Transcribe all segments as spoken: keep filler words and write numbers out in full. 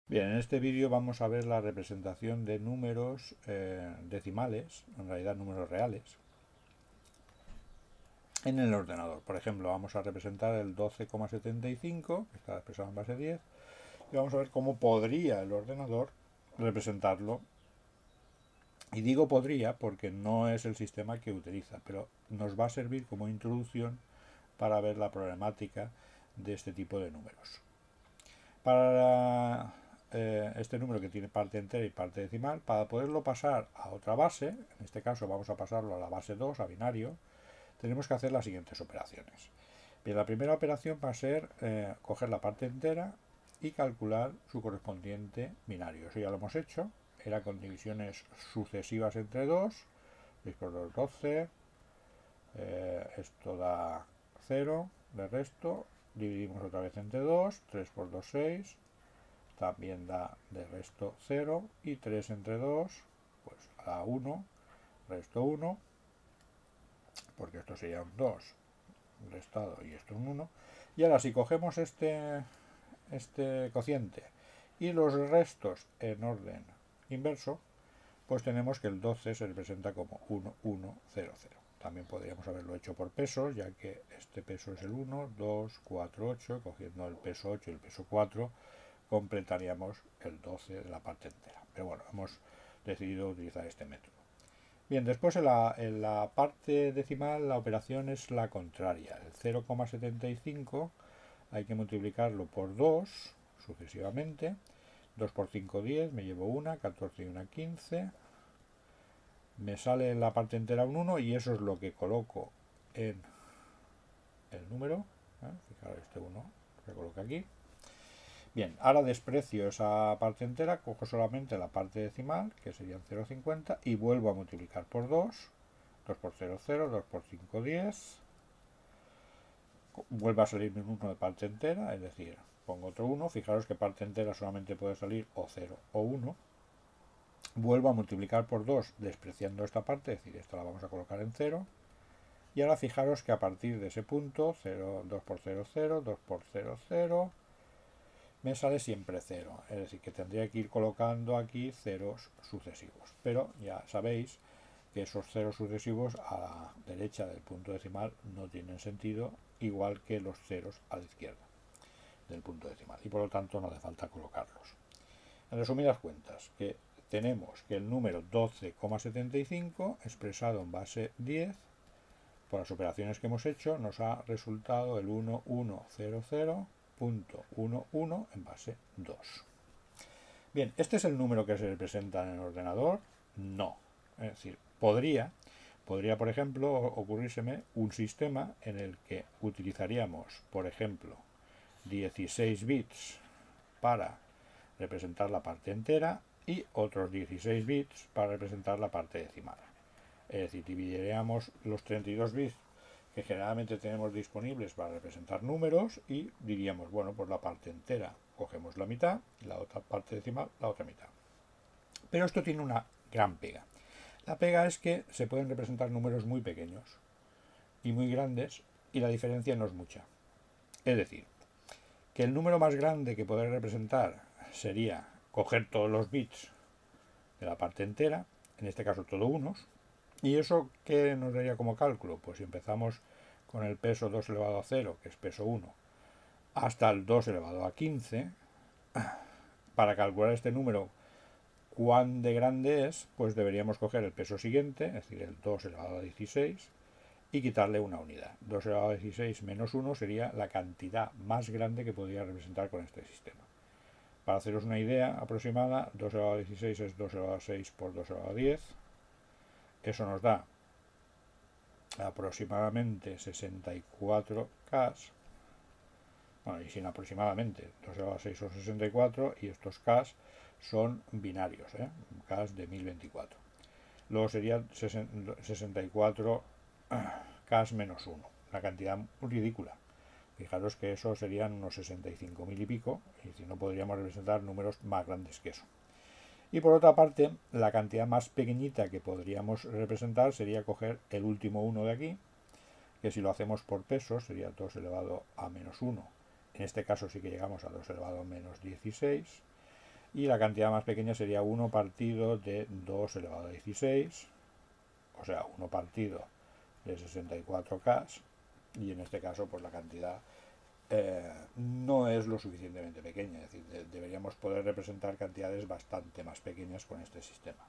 Bien, en este vídeo vamos a ver la representación de números eh, decimales, en realidad números reales, en el ordenador. Por ejemplo, vamos a representar el doce coma setenta y cinco, que está expresado en base diez, y vamos a ver cómo podría el ordenador representarlo. Y digo podría porque no es el sistema que utiliza, pero nos va a servir como introducción para ver la problemática de este tipo de números. Para eh, este número que tiene parte entera y parte decimal, para poderlo pasar a otra base, en este caso vamos a pasarlo a la base dos, a binario, tenemos que hacer las siguientes operaciones. Bien, la primera operación va a ser eh, coger la parte entera y calcular su correspondiente binario. Eso ya lo hemos hecho, era con divisiones sucesivas entre dos, seis por dos, doce, eh, esto da cero, de resto, dividimos otra vez entre dos, tres por dos, seis, también da de resto cero, y tres entre dos pues da uno, resto uno, porque esto sería un dos restado y esto un uno. Y ahora si cogemos este, este cociente y los restos en orden inverso, pues tenemos que el doce se representa como uno, uno, cero, cero. También podríamos haberlo hecho por pesos, ya que este peso es el uno, dos, cuatro, ocho, cogiendo el peso ocho y el peso cuatro, completaríamos el doce de la parte entera. Pero bueno, hemos decidido utilizar este método. Bien, después en la, en la parte decimal la operación es la contraria. El cero coma setenta y cinco hay que multiplicarlo por dos sucesivamente. dos por cinco, diez, me llevo una, catorce y una, quince. Me sale en la parte entera un uno y eso es lo que coloco en el número. ¿eh? Fijaros, este uno se coloca aquí. Bien, ahora desprecio esa parte entera, cojo solamente la parte decimal, que serían cero coma cincuenta, y vuelvo a multiplicar por dos. dos por cero, cero, dos por cinco, diez. Vuelve a salir un uno de parte entera, es decir, pongo otro uno. Fijaros que parte entera solamente puede salir o cero o uno. Vuelvo a multiplicar por dos, despreciando esta parte, es decir, esta la vamos a colocar en cero. Y ahora fijaros que a partir de ese punto, cero, dos por cero, cero, dos por cero, cero, me sale siempre cero. Es decir, que tendría que ir colocando aquí ceros sucesivos. Pero ya sabéis que esos ceros sucesivos a la derecha del punto decimal no tienen sentido, igual que los ceros a la izquierda del punto decimal. Y por lo tanto no hace falta colocarlos. En resumidas cuentas, que tenemos que el número doce coma setenta y cinco expresado en base diez, por las operaciones que hemos hecho, nos ha resultado el uno uno cero cero punto uno uno en base dos. Bien, ¿este es el número que se representa en el ordenador? No. Es decir, podría, podría, por ejemplo, ocurrírseme un sistema en el que utilizaríamos, por ejemplo, dieciséis bits para representar la parte entera y otros dieciséis bits para representar la parte decimal. Es decir, dividiríamos los treinta y dos bits que generalmente tenemos disponibles para representar números y diríamos, bueno, pues la parte entera cogemos la mitad y la otra parte decimal la otra mitad. Pero esto tiene una gran pega. La pega es que se pueden representar números muy pequeños y muy grandes y la diferencia no es mucha. Es decir, que el número más grande que poder representar sería coger todos los bits de la parte entera, en este caso todo unos, y eso ¿qué nos daría como cálculo? Pues si empezamos con el peso dos elevado a cero, que es peso uno, hasta el dos elevado a quince, para calcular este número cuán de grande es, pues deberíamos coger el peso siguiente, es decir, el dos elevado a dieciséis, y quitarle una unidad. dos elevado a dieciséis menos uno sería la cantidad más grande que podría representar con este sistema. Para haceros una idea aproximada, dos elevado a dieciséis es dos elevado a seis por dos elevado a diez. Eso nos da aproximadamente sesenta y cuatro K. Bueno, y sin aproximadamente, dos elevado a seis son sesenta y cuatro y estos K son binarios, ¿eh? K de mil veinticuatro. Luego serían sesenta y cuatro K menos uno, una cantidad ridícula. Fijaros que eso serían unos sesenta y cinco mil y pico, y si no podríamos representar números más grandes que eso. Y por otra parte, la cantidad más pequeñita que podríamos representar sería coger el último uno de aquí, que si lo hacemos por pesos sería dos elevado a menos uno. En este caso sí que llegamos a dos elevado a menos dieciséis. y la cantidad más pequeña sería uno partido de dos elevado a dieciséis, o sea, uno partido de sesenta y cuatro K, y en este caso pues la cantidad eh, no es lo suficientemente pequeña, es decir, de, deberíamos poder representar cantidades bastante más pequeñas con este sistema.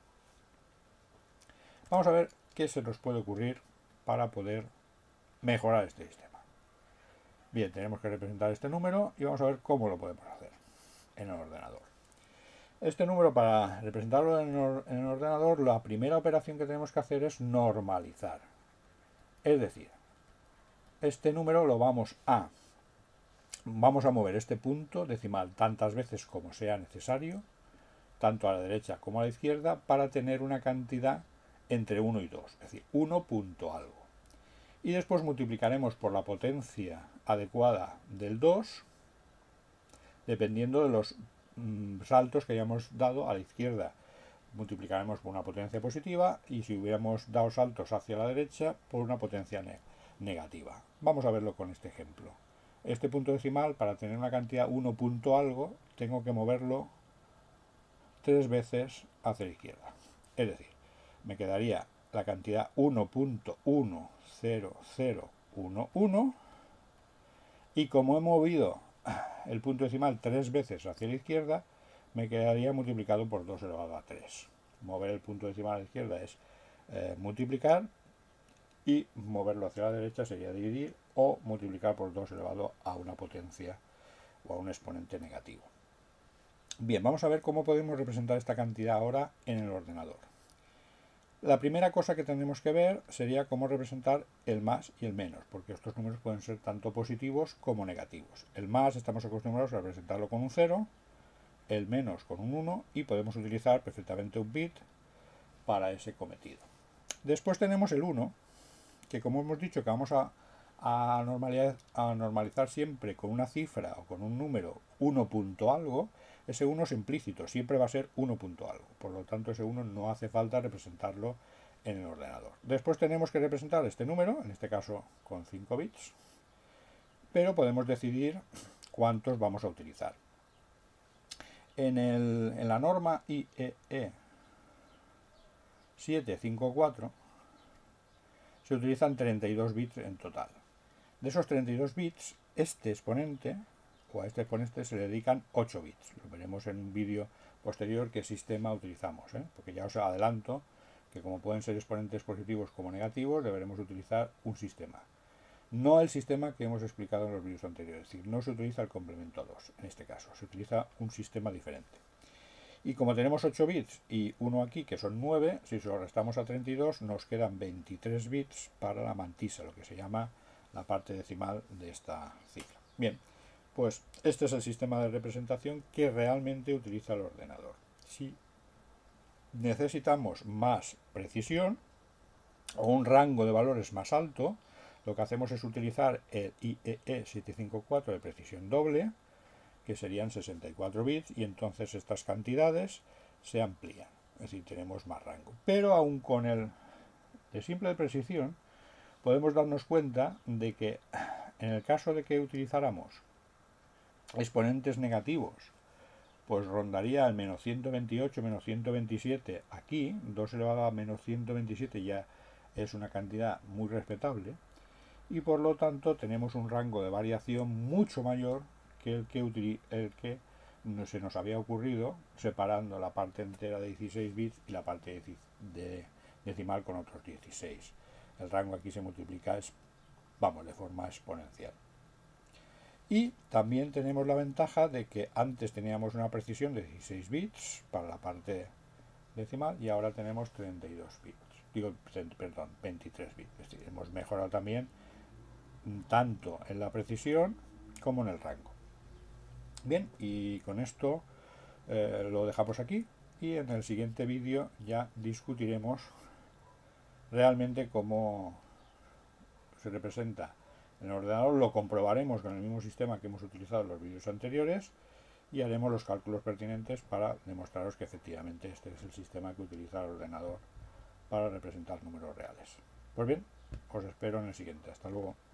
Vamos a ver qué se nos puede ocurrir para poder mejorar este sistema. Bien, tenemos que representar este número y vamos a ver cómo lo podemos hacer en el ordenador. Este número, para representarlo en el ordenador, la primera operación que tenemos que hacer es normalizar. Es decir, este número lo vamos a vamos a mover este punto decimal tantas veces como sea necesario, tanto a la derecha como a la izquierda, para tener una cantidad entre uno y dos, es decir, uno punto algo. Y después multiplicaremos por la potencia adecuada del dos, dependiendo de los mm, saltos que hayamos dado a la izquierda. Multiplicaremos por una potencia positiva, y si hubiéramos dado saltos hacia la derecha, por una potencia ne negativa. Vamos a verlo con este ejemplo. Este punto decimal, para tener una cantidad uno punto algo, tengo que moverlo tres veces hacia la izquierda. Es decir, me quedaría la cantidad uno punto uno cero cero uno uno, y como he movido el punto decimal tres veces hacia la izquierda, me quedaría multiplicado por dos elevado a tres. Mover el punto decimal a la izquierda es eh, multiplicar, y moverlo hacia la derecha sería dividir o multiplicar por dos elevado a una potencia o a un exponente negativo. Bien, vamos a ver cómo podemos representar esta cantidad ahora en el ordenador. La primera cosa que tendremos que ver sería cómo representar el más y el menos, porque estos números pueden ser tanto positivos como negativos. El más estamos acostumbrados a representarlo con un cero, el menos con un uno, y podemos utilizar perfectamente un bit para ese cometido. Después tenemos el uno, que como hemos dicho que vamos a, a, normalizar, a normalizar siempre con una cifra o con un número uno punto algo, ese uno es implícito, siempre va a ser uno punto algo, por lo tanto ese uno no hace falta representarlo en el ordenador. Después tenemos que representar este número, en este caso con cinco bits, pero podemos decidir cuántos vamos a utilizar. En, el, en la norma I E E siete cinco cuatro se utilizan treinta y dos bits en total. De esos treinta y dos bits, este exponente o a este exponente se le dedican ocho bits. Lo veremos en un vídeo posterior qué sistema utilizamos, ¿eh? Porque ya os adelanto que como pueden ser exponentes positivos como negativos, deberemos utilizar un sistema. No el sistema que hemos explicado en los vídeos anteriores, es decir, no se utiliza el complemento dos en este caso, se utiliza un sistema diferente. Y como tenemos ocho bits y uno aquí que son nueve, si se lo restamos a treinta y dos nos quedan veintitrés bits para la mantisa, lo que se llama la parte decimal de esta cifra. Bien, pues este es el sistema de representación que realmente utiliza el ordenador. Si necesitamos más precisión o un rango de valores más alto, lo que hacemos es utilizar el I E E siete cinco cuatro de precisión doble, que serían sesenta y cuatro bits, y entonces estas cantidades se amplían, es decir, tenemos más rango. Pero aún con el de simple precisión, podemos darnos cuenta de que en el caso de que utilizáramos exponentes negativos, pues rondaría el menos ciento veintiocho, menos ciento veintisiete aquí, dos elevado a menos ciento veintisiete ya es una cantidad muy respetable, y por lo tanto tenemos un rango de variación mucho mayor que el que, el que no se nos había ocurrido separando la parte entera de dieciséis bits y la parte de decimal con otros dieciséis. El rango aquí se multiplica, es, vamos, de forma exponencial. Y también tenemos la ventaja de que antes teníamos una precisión de dieciséis bits para la parte decimal y ahora tenemos treinta y dos bits. Digo, perdón, veintitrés bits. Es decir, hemos mejorado también tanto en la precisión como en el rango. Bien, y con esto eh, lo dejamos aquí, y en el siguiente vídeo ya discutiremos realmente cómo se representa en el ordenador. Lo comprobaremos con el mismo sistema que hemos utilizado en los vídeos anteriores y haremos los cálculos pertinentes para demostraros que efectivamente este es el sistema que utiliza el ordenador para representar números reales. Pues bien, os espero en el siguiente. Hasta luego.